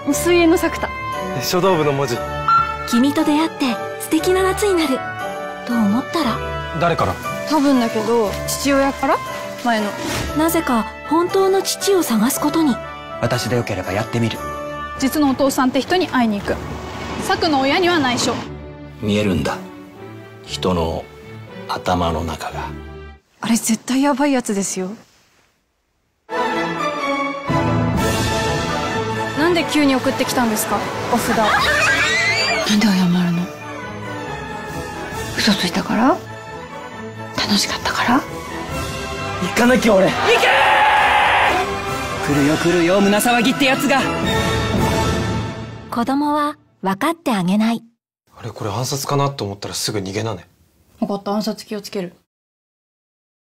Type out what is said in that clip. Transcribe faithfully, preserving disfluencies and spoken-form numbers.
水泳の作田。 書道部の文字。 君と出会って素敵な夏になると思ったら、 誰から？ 多分だけど父親から。前の。 なぜか本当の父を探すことに。 私でよければやってみる。 実のお父さんって人に会いに行く。作の親には内緒。 見えるんだ、人の頭の中が。 あれ絶対ヤバいやつですよ。なんで急に送ってきたんですか、お札。 なんで謝るの？嘘ついたから？楽しかったから？ 行かなきゃ俺。行けー！来るよ来るよ胸騒ぎってやつが。 子供は分かってあげない。 あれこれ暗殺かなと思ったらすぐ逃げなね。 分かった、暗殺気をつける。